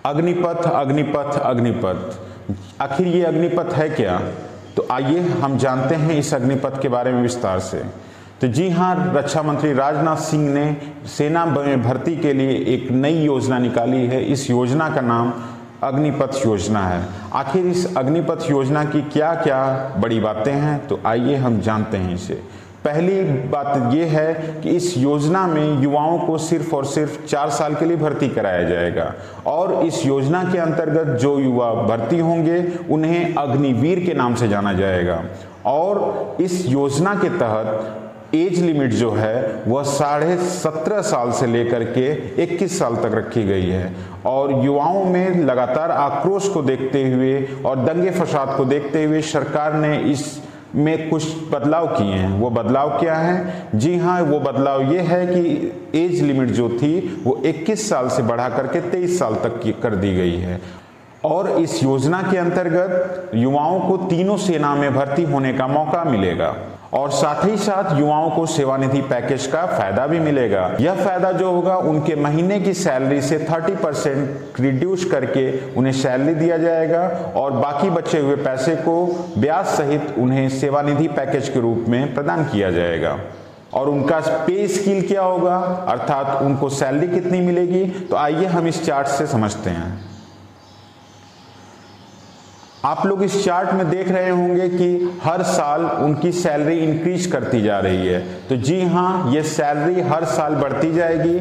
अग्निपथ अग्निपथ अग्निपथ, आखिर ये अग्निपथ है क्या? तो आइए हम जानते हैं इस अग्निपथ के बारे में विस्तार से। तो जी हाँ, रक्षा मंत्री राजनाथ सिंह ने सेना में भर्ती के लिए एक नई योजना निकाली है। इस योजना का नाम अग्निपथ योजना है। आखिर इस अग्निपथ योजना की क्या क्या बड़ी बातें हैं, तो आइए हम जानते हैं इसे। पहली बात यह है कि इस योजना में युवाओं को सिर्फ और सिर्फ 4 साल के लिए भर्ती कराया जाएगा और इस योजना के अंतर्गत जो युवा भर्ती होंगे उन्हें अग्निवीर के नाम से जाना जाएगा। और इस योजना के तहत एज लिमिट जो है वह 17.5 साल से लेकर के 21 साल तक रखी गई है। और युवाओं में लगातार आक्रोश को देखते हुए और दंगे फसाद को देखते हुए सरकार ने इस में कुछ बदलाव किए हैं। वो बदलाव क्या है? जी हाँ, वो बदलाव ये है कि एज लिमिट जो थी वो 21 साल से बढ़ा करके 23 साल तक की कर दी गई है। और इस योजना के अंतर्गत युवाओं को तीनों सेना में भर्ती होने का मौका मिलेगा और साथ ही साथ युवाओं को सेवानिधि पैकेज का फायदा भी मिलेगा। यह फायदा जो होगा उनके महीने की सैलरी से 30% रिड्यूस करके उन्हें सैलरी दिया जाएगा और बाकी बचे हुए पैसे को ब्याज सहित उन्हें सेवानिधि पैकेज के रूप में प्रदान किया जाएगा। और उनका पे स्केल क्या होगा, अर्थात उनको सैलरी कितनी मिलेगी, तो आइए हम इस चार्ट से समझते हैं। आप लोग इस चार्ट में देख रहे होंगे कि हर साल उनकी सैलरी इंक्रीज करती जा रही है। तो जी हाँ, ये सैलरी हर साल बढ़ती जाएगी।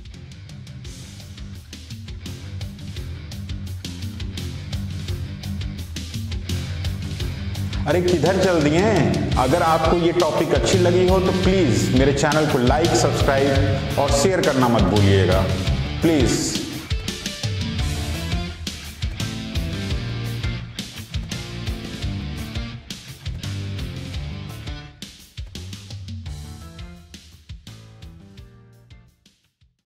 अरे किधर चल दिए हैं? अगर आपको ये टॉपिक अच्छी लगी हो तो प्लीज मेरे चैनल को लाइक, सब्सक्राइब और शेयर करना मत भूलिएगा, प्लीज।